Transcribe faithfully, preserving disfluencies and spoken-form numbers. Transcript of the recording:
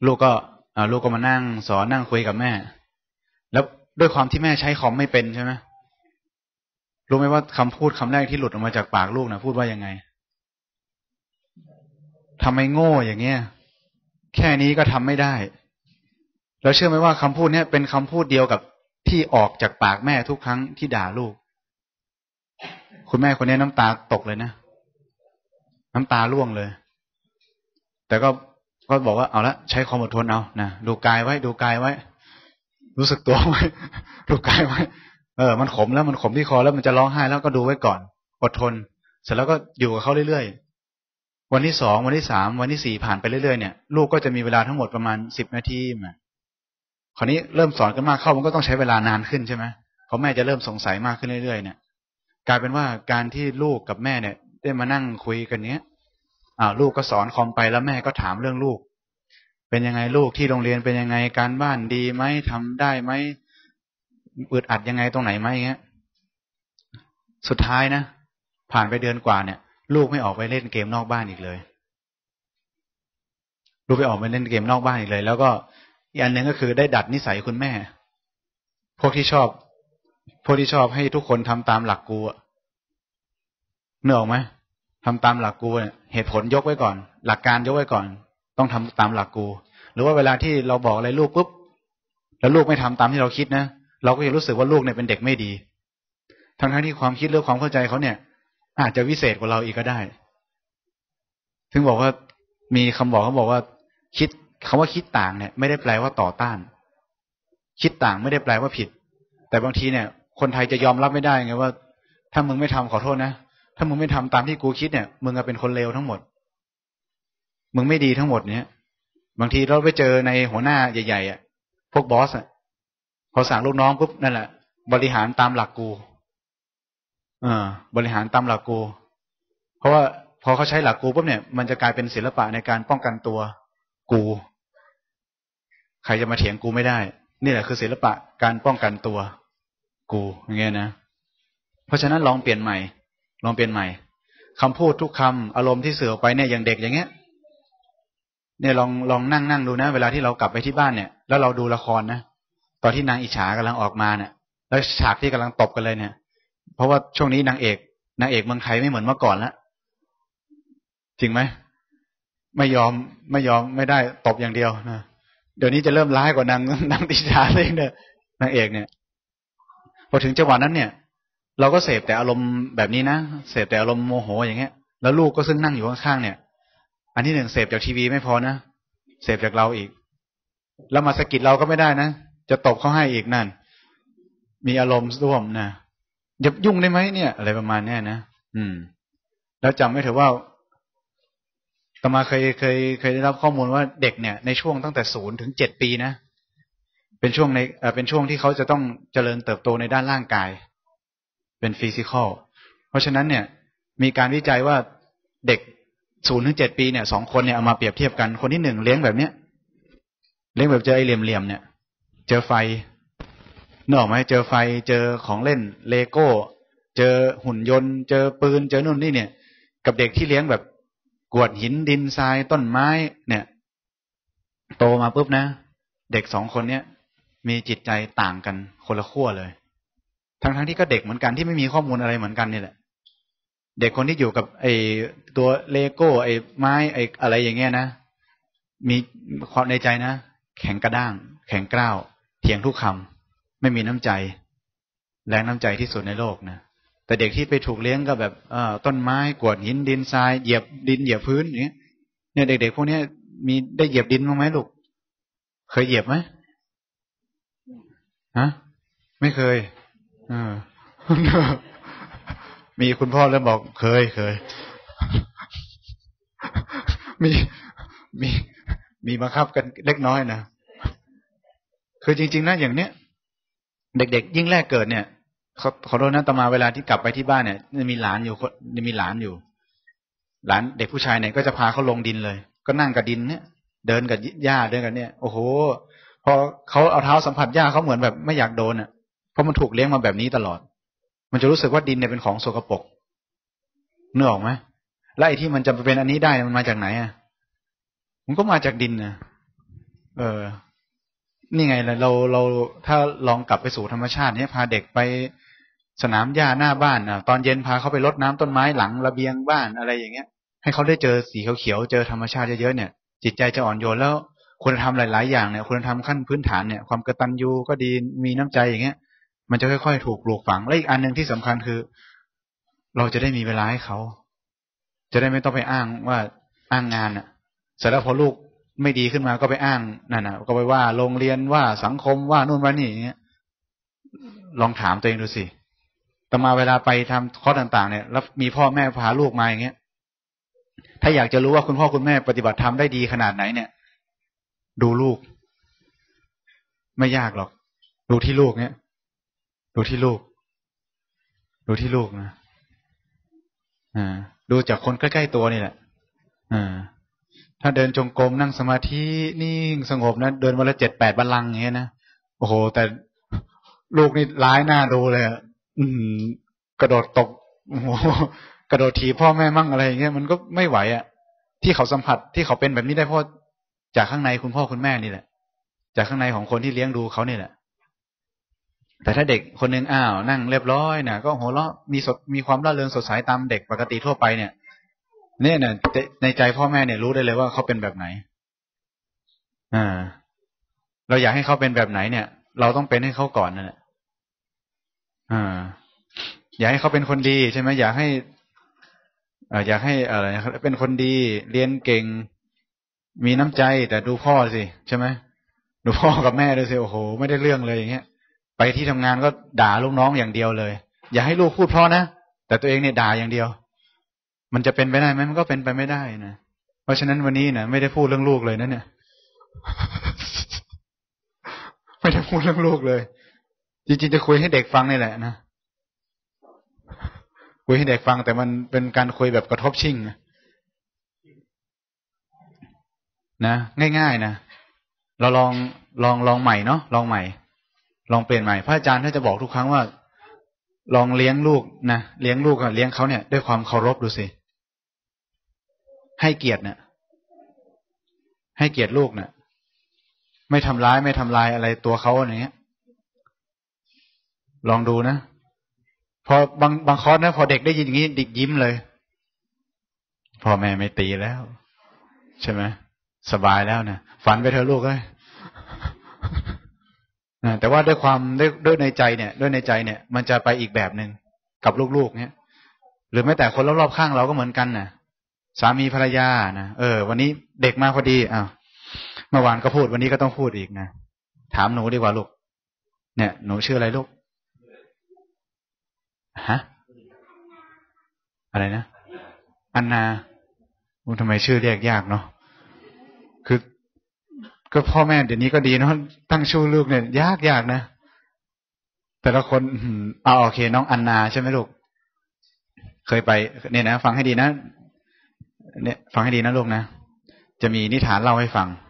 ลูกก็ลูกก็มานั่งสอนนั่งคุยกับแม่แล้วด้วยความที่แม่ใช้คอมไม่เป็นใช่ไหมรู้ไหมว่าคำพูดคำแรกที่หลุดออกมาจากปากลูกนะพูดว่ายังไงทำไมโง่อย่างเงี้ยแค่นี้ก็ทำไม่ได้แล้วเชื่อไหมว่าคำพูดนี้เป็นคำพูดเดียวกับที่ออกจากปากแม่ทุกครั้งที่ด่าลูกคุณแม่คนนี้น้ำตาตกเลยนะน้ำตาร่วงเลยแต่ก็ก็บอกว่าเอาละใช้ความอดทนเอานะดูกายไว้ดูกายไว้รู้สึกตัวไว้ดูกายไว้เออมันขมแล้วมันขมที่คอแล้วมันจะร้องไห้แล้วก็ดูไว้ก่อนอดทนเสร็จแล้วก็อยู่กับเขาเรื่อยๆวันที่สองวันที่สามวันที่สี่ผ่านไปเรื่อยๆเนี่ยลูกก็จะมีเวลาทั้งหมดประมาณสิบนาทีมาคราวนี้เริ่มสอนกันมากเข้ามันก็ต้องใช้เวลานานขึ้นใช่ไหมเพราะแม่จะเริ่มสงสัยมากขึ้นเรื่อยๆเนี่ยกลายเป็นว่าการที่ลูกกับแม่เนี่ยได้มานั่งคุยกันเนี้ยอ่าลูกก็สอนคอมไปแล้วแม่ก็ถามเรื่องลูกเป็นยังไงลูกที่โรงเรียนเป็นยังไงการบ้านดีไหมทำได้ไหมอึดอัดยังไงตรงไหนไหมเงี้ยสุดท้ายนะผ่านไปเดือนกว่าเนี่ยลูกไม่ออกไปเล่นเกมนอกบ้านอีกเลยลูกไปออกไปเล่นเกมนอกบ้านอีกเลยแล้วก็อีกอันหนึ่งก็คือได้ดัดนิสัยคุณแม่พวกที่ชอบพวกที่ชอบให้ทุกคนทำตามหลักกูอะนึกออกไหมทำตามหลักกูเนี่ยเหตุผลยกไว้ก่อนหลักการยกไว้ก่อนต้องทำตามหลักกูหรือว่าเวลาที่เราบอกอะไรลูกปุ๊บแล้วลูกไม่ทำตามที่เราคิดนะเราก็จะรู้สึกว่าลูกเนี่ยเป็นเด็กไม่ดีทั้งทั้งที่ความคิดหรือความเข้าใจเขาเนี่ยอาจจะวิเศษกว่าเราอีกก็ได้ถึงบอกว่ามีคำบอกเขาบอกว่าคิดคำว่าคิดต่างเนี่ยไม่ได้แปลว่าต่อต้านคิดต่างไม่ได้แปลว่าผิดแต่บางทีเนี่ยคนไทยจะยอมรับไม่ได้ไงว่าถ้ามึงไม่ทำขอโทษนะถ้ามึงไม่ทำตามที่กูคิดเนี่ยมึงจะเป็นคนเลวทั้งหมดมึงไม่ดีทั้งหมดเนี่ยบางทีเราไปเจอในหัวหน้าใหญ่ๆอ่ะพวกบอสอ่ะพอสั่งลูกน้องปุ๊บนั่นแหละบริหารตามหลักกูเออบริหารตามหลักกูเพราะว่าพอเขาใช้หลักกูปุ๊บเนี่ยมันจะกลายเป็นศิลปะในการป้องกันตัวกูใครจะมาเถียงกูไม่ได้นี่แหละคือศิลปะการป้องกันตัวกูอย่างเงี้ยนะเพราะฉะนั้นลองเปลี่ยนใหม่ลองเปลี่ยนใหม่คำพูดทุกคำอารมณ์ที่เสื่อไปเนี่ยอย่างเด็กอย่างเงี้ยเนี่ยลองลองนั่งนั่งดูนะเวลาที่เรากลับไปที่บ้านเนี่ยแล้วเราดูละครนะตอนที่นางอิจฉากำลังออกมาเนี่ยแล้วฉากที่กำลังตบกันเลยเนี่ยเพราะว่าช่วงนี้นางเอกนางเอกเมืองไทยไม่เหมือนเมื่อก่อนแล้วจริงไหมไม่ยอมไม่ยอมไม่ได้ตบอย่างเดียวนะเดี๋ยวนี้จะเริ่มร้ายกว่านางนางติชาเลยเนี่ยนางเอกเนี่ยพอถึงจังหวะนั้นเนี่ยเราก็เสพแต่อารมณ์แบบนี้นะเสพแต่อารมณ์โมโหอย่างเงี้ยแล้วลูกก็ซึ่งนั่งอยู่ข้างๆเนี่ยอันที่หนึ่งเสพจากทีวีไม่พอนะเสพจากเราอีกแล้วมาสะกิดเราก็ไม่ได้นะจะตบเขาให้อีกนั่นมีอารมณ์ร่วมนะอย่ายุ่งได้ไหมเนี่ยอะไรประมาณนี้นะอืมแล้วจำไม่ถือว่าตมาเคยเคยเคยได้รับข้อมูลว่าเด็กเนี่ยในช่วงตั้งแต่ศูนย์ถึงเจ็ดปีนะเป็นช่วงในเอ่อเป็นช่วงที่เขาจะต้องเจริญเติบโตในด้านร่างกายเป็นฟิสิกอลเพราะฉะนั้นเนี่ยมีการวิจัยว่าเด็กศูนย์ถึงเจ็ดปีเนี่ยสองคนเนี่ยเอามาเปรียบเทียบกันคนที่หนึ่งเลี้ยงแบบเนี้ยเลี้ยงแบบเจอไอ้เหลี่ยมๆเนี่ยเจอไฟนึกออกไหมเจอไฟเจอของเล่นเลโก้เจอหุ่นยนต์เจอปืนเจอนู่นนี่เนี่ยกับเด็กที่เลี้ยงแบบกวดหินดินทรายต้นไม้เนี่ยโตมาปุ๊บนะเด็กสองคนเนี้ยมีจิตใจต่างกันคนละขั้วเลยทั้งทั้งที่ก็เด็กเหมือนกันที่ไม่มีข้อมูลอะไรเหมือนกันนี่แหละเด็กคนที่อยู่กับไอ้ตัวเลโก้ไอ้ไม้ไอ้อะไรอย่างเงี้ยนะมีความในใจนะแข็งกระด้างแข็งกร้าวเถียงทุกคำไม่มีน้ำใจแรงน้ำใจที่สุดในโลกนะแต่เด็กที่ไปถูกเลี้ยงก็แบบเอ่อต้นไม้กวดหินดินทรายเหยียบดินเหยียบพื้นอย่างเงี้ยเนี่ยเด็กๆพวกนี้มีได้เหยียบดินบ้างไหมลูกเคยเหยียบไหมฮะไม่เคยเออ มีคุณพ่อเริ่มบอกเคยเคย มีมีมีบังคับกันเล็กน้อยนะคือจริงๆนะอย่างเนี้ยเด็กๆยิ่งแรกเกิดเนี่ยเขาขอโทษนะตมาเวลาที่กลับไปที่บ้านเนี่ยมีหลานอยู่มีหลานอยู่หลานเด็กผู้ชายเนี่ยก็จะพาเขาลงดินเลยก็นั่งกับดินเนี่ยเดินกับหญ้าเดินกับเนี่ยโอ้โหพอเขาเอาเท้าสัมผัสหญ้าเขาเหมือนแบบไม่อยากโดนอ่ะเพราะมันถูกเลี้ยงมาแบบนี้ตลอดมันจะรู้สึกว่าดินเนี่ยเป็นของโสกปรกนึกออกไหมแล้วไอ้ที่มันจะเป็นอันนี้ได้มันมาจากไหนอ่ะมันก็มาจากดินนะเออนี่ไงเราเราถ้าลองกลับไปสู่ธรรมชาติเนี้ยพาเด็กไปสนามหญ้าหน้าบ้านอ่ะตอนเย็นพาเขาไปรดน้ำต้นไม้หลังระเบียงบ้านอะไรอย่างเงี้ยให้เขาได้เจอสีเขียวๆเจอธรรมชาติเยอะๆเนี่ยจิตใจจะอ่อนโยนแล้วคุณธรรมหลายๆอย่างเนี่ยคุณธรรมขั้นพื้นฐานเนี่ยความกตัญญูก็ดีมีน้ำใจอย่างเงี้ยมันจะค่อยๆถูกปลูกฝังและอีกอันนึงที่สำคัญคือเราจะได้มีเวลาให้เขาจะได้ไม่ต้องไปอ้างว่าอ้างงานอ่ะเสร็จแล้วพอลูกไม่ดีขึ้นมาก็ไปอ้างนั่นน่ะก็ไปว่าโรงเรียนว่าสังคมว่านู่นว่านี่อย่างเงี้ยลองถามตัวเองดูสิต่อมาเวลาไปทำข้อต่างๆเนี่ยแล้วมีพ่อแม่พาลูกมาอย่างเงี้ยถ้าอยากจะรู้ว่าคุณพ่อคุณแม่ปฏิบัติธรรมได้ดีขนาดไหนเนี่ยดูลูกไม่ยากหรอกดูที่ลูกเนี่ยดูที่ลูกดูที่ลูกนะอ่าดูจากคนใกล้ๆตัวนี่แหละอ่าถ้าเดินจงกรมนั่งสมาธินิ่งสงบนะเดินวันละเจ็ดแปดบัลลังก์อย่างเงี้ยนะโอ้โหแต่ลูกนี่ร้ายหน้าดูเลยอืมกระโดดตกโอ้โหกระโดดถีบพ่อแม่มั่งอะไรอย่างเงี้ยมันก็ไม่ไหวอ่ะที่เขาสัมผัสที่เขาเป็นแบบนี้ได้เพราะจากข้างในคุณพ่อคุณแม่นี่แหละจากข้างในของคนที่เลี้ยงดูเขานี่แหละแต่ถ้าเด็กคนนึงอ้าวนั่งเรียบร้อยเนี่ยก็หัวเราะมีสดมีความร่าเริงสดใสตามเด็กปกติทั่วไปเนี่ยเนี่ยเนี่ยในใจพ่อแม่เนี่ยรู้ได้เลยว่าเขาเป็นแบบไหนอ่าเราอยากให้เขาเป็นแบบไหนเนี่ยเราต้องเป็นให้เขาก่อนนั่นแหละอ่าอยากให้เขาเป็นคนดีใช่ไหมอยากให้อ่าอยากให้อะไรเป็นคนดีเรียนเก่งมีน้ำใจแต่ดูพ่อสิใช่ไหมดูพ่อกับแม่ด้วยสิโอ้โหไม่ได้เรื่องเลยอย่างเงี้ยไปที่ทำงานก็ด่าลูกน้องอย่างเดียวเลยอย่าให้ลูกพูดเพราะนะแต่ตัวเองเนี่ยด่าอย่างเดียวมันจะเป็นไปได้ไหมมันก็เป็นไปไม่ได้นะเพราะฉะนั้นวันนี้นะไม่ได้พูดเรื่องลูกเลยนะเนี่ยไม่ได้พูดเรื่องลูกเลยจริงๆจะคุยให้เด็กฟังนี่แหละนะคุยให้เด็กฟังแต่มันเป็นการคุยแบบกระทบชิ่งนะง่ายๆนะเราลองลองลองใหม่เนาะลองใหม่ลองเปลี่ยนใหม่พระอาจารย์ท่านจะบอกทุกครั้งว่าลองเลี้ยงลูกนะเลี้ยงลูกกับเลี้ยงเขาเนี่ยด้วยความเคารพดูสิให้เกียรติเนี่ยให้เกียรติลูกเนี่ยไม่ทำร้ายไม่ทำลายอะไรตัวเขาอย่างเงี้ยลองดูนะพอบางบางคอร์สนะพอเด็กได้ยินอย่างนี้เด็กยิ้มเลยพ่อแม่ไม่ตีแล้วใช่ไหมสบายแล้วนะฝันไปเถอะลูกเอ้ยแต่ว่าด้วยความด้วยด้วยในใจเนี่ยด้วยในใจเนี่ยมันจะไปอีกแบบหนึ่งกับลูกๆเนี่ยหรือแม้แต่คนรอบๆข้างเราก็เหมือนกันนะสามีภรรยานะเออวันนี้เด็กมาพอดีอ้าวเมื่อวานก็พูดวันนี้ก็ต้องพูดอีกนะถามหนูดีกว่าลูกเนี่ยหนูชื่ออะไรลูกฮะอะไรนะอันนาทำไมชื่อเรียกยากเนาะคือก็พ่อแม่เดี๋ยวนี้ก็ดีเนาะตั้งชื่อลูกเนี่ยยากยากนะแต่ละคนเอาโอเคน้องอันนาใช่ไหมลูกเคยไปเนี่ยนะฟังให้ดีนะเนี่ยฟังให้ดีนะลูกนะจะมีนิทานเล่าให้ฟัง